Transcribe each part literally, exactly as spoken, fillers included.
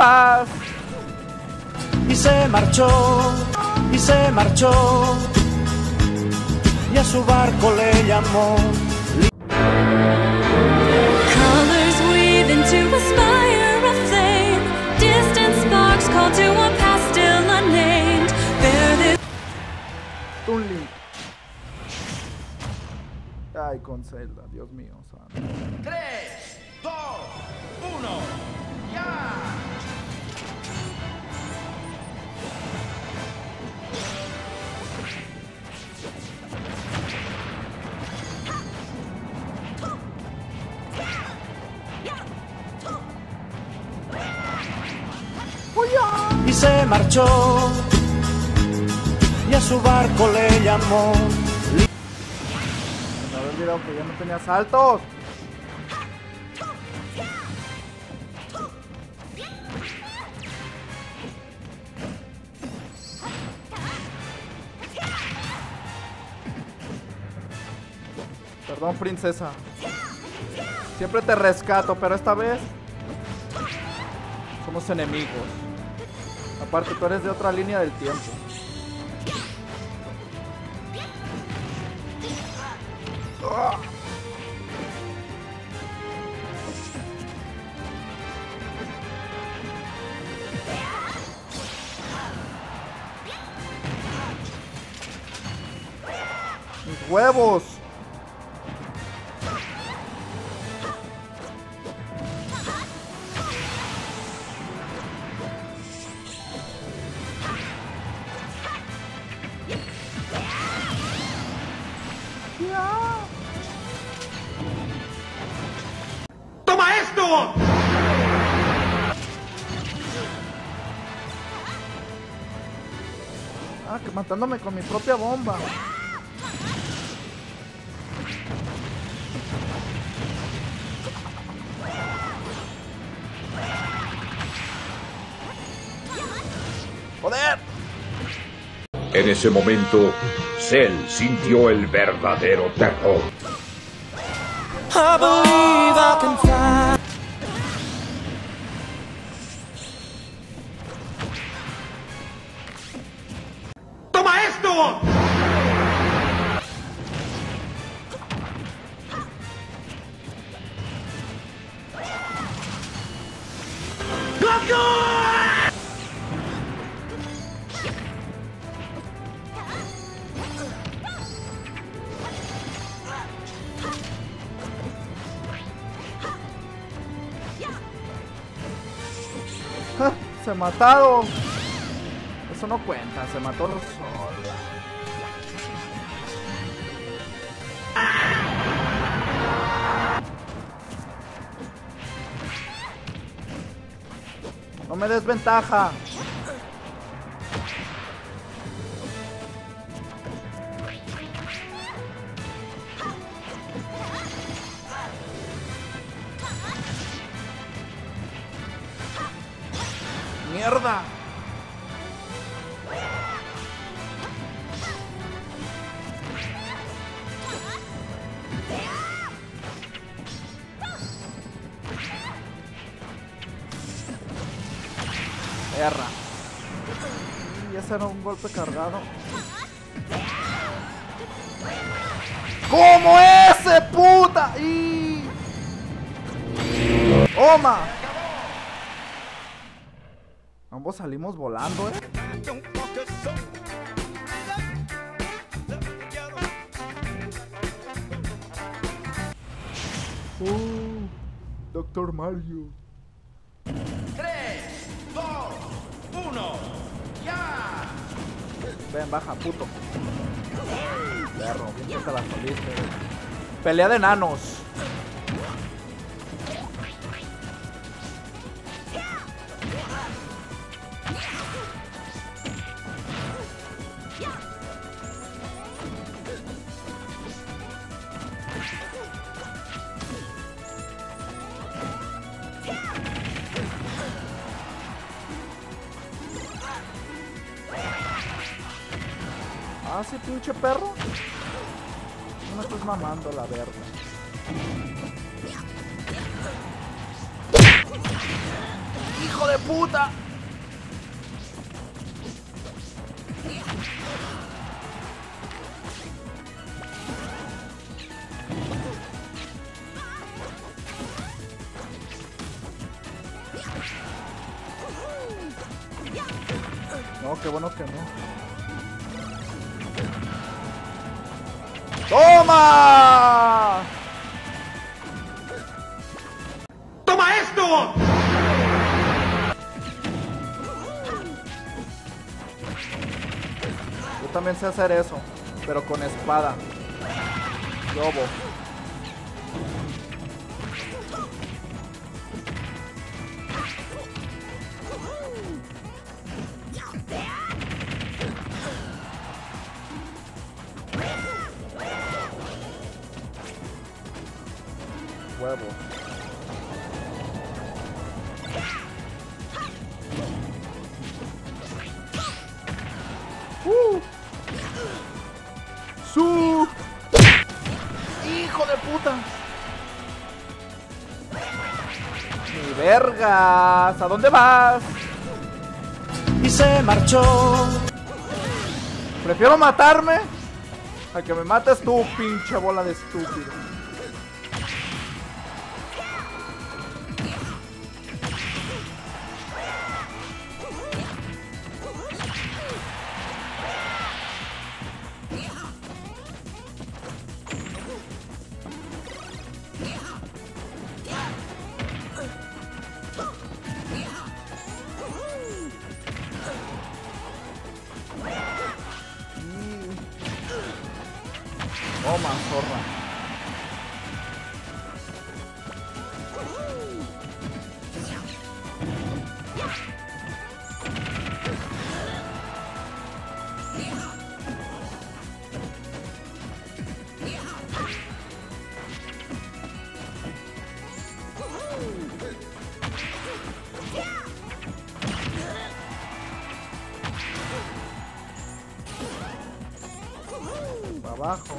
paz. Y se marchó, y se marchó, y a su barco le llamó. Colors weave into a spire of flame. Distant sparks call to a past still unnamed. Bear this. Toon Link. Ay, con Zelda, Dios mío, santo. tres, dos, uno, ya. Y se marchó, y a su barco le llamó. Me había olvidado que ya no tenía saltos. Perdón, princesa. Siempre te rescato, pero esta vez somos enemigos. Aparte, tú eres de otra línea del tiempo. ¡Ah! ¡Mis huevos! ¡Toma esto! Ah, que matándome con mi propia bomba. ¡Joder! En ese momento, Cell sintió el verdadero terror. I believe I can fly. ¡Toma esto! ¡Ja! Se mataron. Eso no cuenta, se mató sola. No me des ventaja. ¡Mierda! Erra. Y ese era un golpe cargado. ¡Como ese, puta! ¡Y! ¡Toma! Ambos salimos volando, ¿eh? Uh, Doctor Mario. tres, dos, uno, ya. Ven, baja, puto. Perro, bien que te la soliste. Pelea de enanos. Ah, sí, pinche perro. No me estás mamando la verga. ¡Hijo de puta! No, qué bueno que no. ¡Toma! ¡Toma esto! Yo también sé hacer eso, pero con espada. Yobo. Huevo. Uh. Su. Hijo de puta. Mi vergas. ¿A dónde vas? Y se marchó. Prefiero matarme a que me mates tú, pinche bola de estúpido. Toma, zorra. Abajo.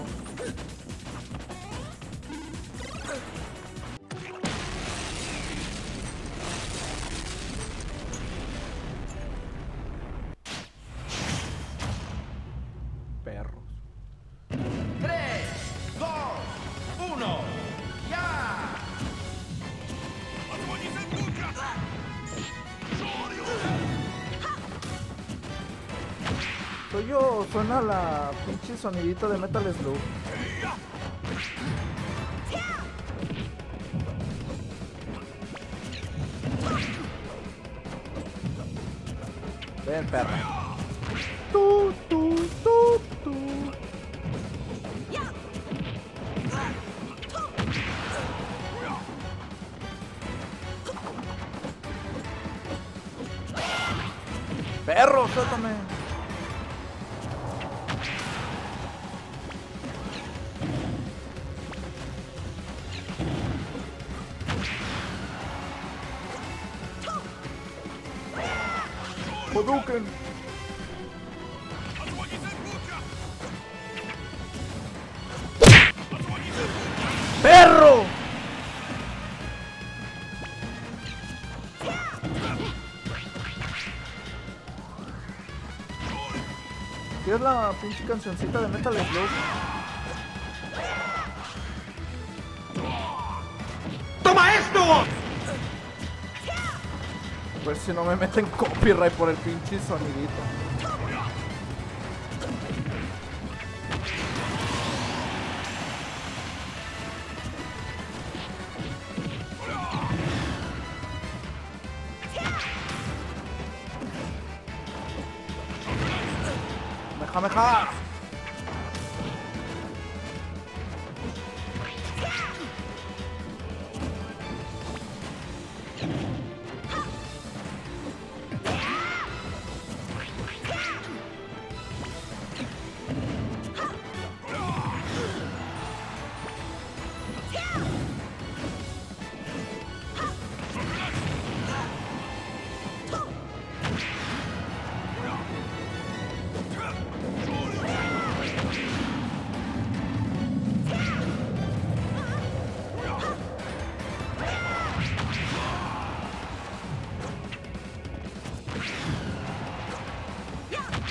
Perros. tres, dos, uno, ya. Soy yo, suena la pinche sonidito de Metal Slug. Ven, perra. Tu, tu, tu, tu. Perro, suéltame. Hadouken. ¡Perro! ¿Qué es la pinche cancioncita de Metal Slug? ¡Toma esto! Pues si no me meten copyright por el pinche sonidito. Meja, meja.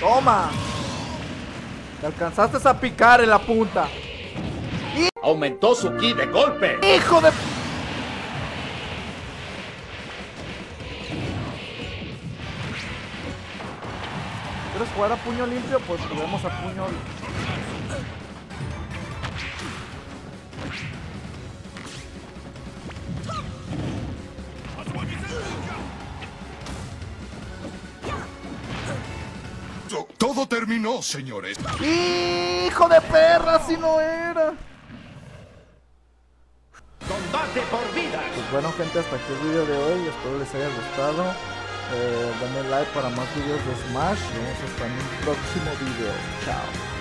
Toma. Te alcanzaste a picar en la punta. Aumentó su ki de golpe. ¡Hijo de... ¿Quieres jugar a puño limpio? Pues juguemos a puño limpio. Todo terminó, señores. ¡Hijo de perra! Si no era. Combate por vida. Pues bueno, gente, hasta aquí el video de hoy. Espero les haya gustado. Eh, denle like para más videos de Smash. Nos vemos hasta en un próximo video. Chao.